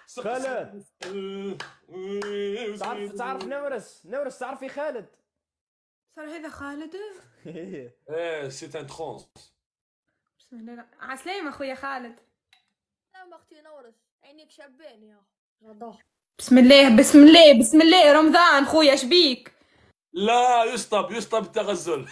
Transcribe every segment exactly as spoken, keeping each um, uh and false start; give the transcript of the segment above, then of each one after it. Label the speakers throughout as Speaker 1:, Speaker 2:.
Speaker 1: خالد تعرف تعرف نورس نورس تعرفي خالد؟
Speaker 2: صار هذا خالد؟
Speaker 3: ايه سيت ان ترونس.
Speaker 2: بسم الله. عسلامة اخويا خالد.
Speaker 4: سلام اختي نورس، عينيك شابين يا رضا.
Speaker 2: بسم الله بسم الله بسم الله رمضان خويا شبيك؟
Speaker 3: لا يسطب يسطب التغزل.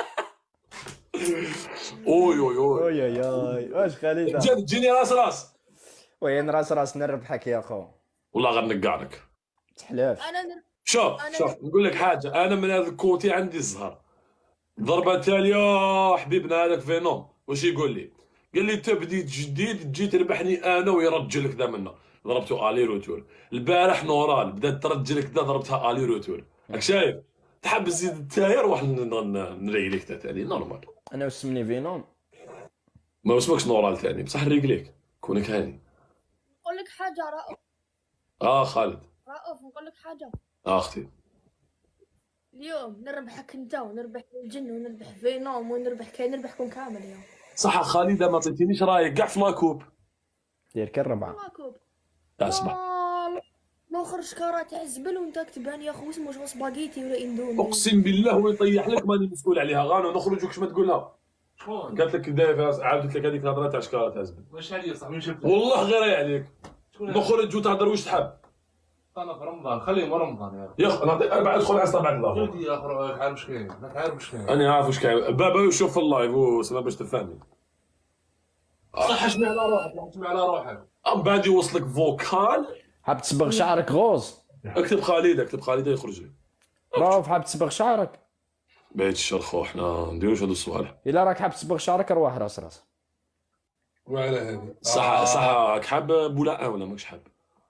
Speaker 3: اوي اوي اوي
Speaker 1: اوي اوي اوي واش خالد؟
Speaker 3: تجيني راس راس.
Speaker 1: وين راس راس نربحك يا خو؟
Speaker 3: والله غنقع لك.
Speaker 1: تحلاف.
Speaker 4: انا نر...
Speaker 3: شوف
Speaker 4: أنا
Speaker 3: شوف نقول لك حاجه، انا من هذا الكوتي عندي الزهر. ضربه التاليه حبيبنا هذاك فينوم واش يقول لي؟ قال لي تبدي جديد تجي تربحني انا ويرجلك ذا منا. ضربته الي روتور. البارح نورال بدات ترجلك ذا ضربتها الي روتور. راك شايف؟ تحب تزيد التاير واحد نريقليك ثاني نورمال.
Speaker 1: انا وسمني فينوم.
Speaker 3: ما اسمكش نورال ثاني بصح نريقليك كونك هاني.
Speaker 4: نقول لك حاجه رؤوف.
Speaker 3: اه خالد.
Speaker 4: رؤوف نقول لك حاجه.
Speaker 3: اه اختي.
Speaker 4: اليوم نربحك انت ونربح الجن ونربح فينوم ونربح كاين نربحكم كامل اليوم.
Speaker 3: صح خالده ما عطيتينيش رايك كاع في لاكوب.
Speaker 1: دير كالربعه.
Speaker 4: لاكوب.
Speaker 3: اسمع.
Speaker 4: الاخر شكاره تاع الزبل وانت كتبان يا خو اسمه شو سباغيتي ولا اندومي.
Speaker 3: اقسم بالله هو يطيح لك ماني مسؤول عليها. غانو نخرجوا كش ما تقولها. شكون؟ قالت لك داير عاودت لك هذيك الهضره تاع شكاره تاع الزبل. واش عليا صاحبي شفت؟ والله غير عليك. نخرج وتهضر واش تحب.
Speaker 5: انا في رمضان خليهم رمضان يا
Speaker 3: يا اخي نعطيك اربع ادخل على بعد الله.
Speaker 5: ودي يا اخي عارف واش كاين راك عارف واش كاين.
Speaker 3: انا عارف واش كاين بابا يشوف في اللايف وسبب باش تفهمني.
Speaker 5: صح حشمي على روحك حشمي على روحك.
Speaker 3: ام بعد يوصلك فوكال.
Speaker 1: حاب تصبغ شعرك غوز؟
Speaker 3: اكتب خالد اكتب خالد يخرج لي.
Speaker 1: راه حاب تصبغ شعرك؟
Speaker 3: بعيد الشر خو حنا نديروش هادو الصوالح.
Speaker 1: الا راك حاب تصبغ شعرك روح راس راس.
Speaker 5: وعلى هذه
Speaker 3: صح صح راك حاب بولا ولا ماكش حاب؟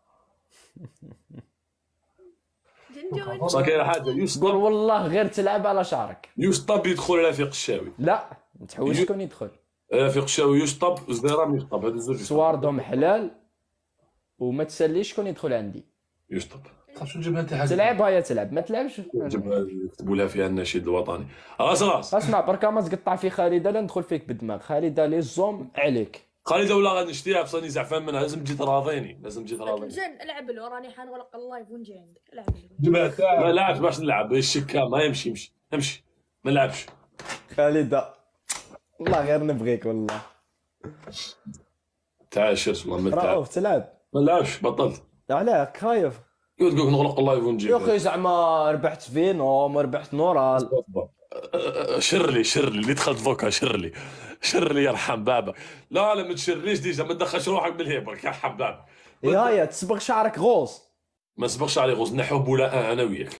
Speaker 3: صح كاين حاجه يسطب.
Speaker 1: قول والله غير تلعب على شعرك.
Speaker 3: يسطب يدخل رفيق الشاوي.
Speaker 1: لا ما تحوش شكون يدخل.
Speaker 3: رفيق الشاوي يسطب وزديرام يسطب هادو زوج.
Speaker 1: سواردهم حلال وما تساليش شكون يدخل عندي.
Speaker 3: يسطب.
Speaker 5: شو جبنا انت حاجه؟
Speaker 1: تلعب هيا تلعب ما تلعبش
Speaker 3: يكتبوا لها فيها النشيد الوطني. راس راس.
Speaker 1: اسمع بركا ما تقطع في خالده لا ندخل فيك بالدماغ. خالده لي زوم عليك.
Speaker 3: خالد ولا غادي نشتيها بصاني زعفان منها. لازم تجي تراضيني لازم تجي تراضيني.
Speaker 4: جن العب له راني حنغلق اللايف ونجي عندك. العب له.
Speaker 5: جبهه
Speaker 3: ما لعبش باش نلعب الشكا ما يمشي يمشي امشي ما نلعبش.
Speaker 1: خالده والله غير نبغيك والله.
Speaker 3: تعال شرس ما تلعب.
Speaker 1: رؤوف تلعب؟
Speaker 3: ما نلعبش بطلت.
Speaker 1: علاه خايف؟
Speaker 3: قلت لك نغلق اللايف ونجي.
Speaker 1: يا اخي زعما ربحت فينوم ربحت نورال.
Speaker 3: شرلي شرلي اللي دخلت فوكا شرلي شرلي يرحم بابا. لا لا ما تشرليش ديجا ما تدخلش روحك بالهيبرك يرحم بابا.
Speaker 1: يا يا تصبغ شعرك غوز.
Speaker 3: ما سبقش علي غوز نحب ولا انا وياك.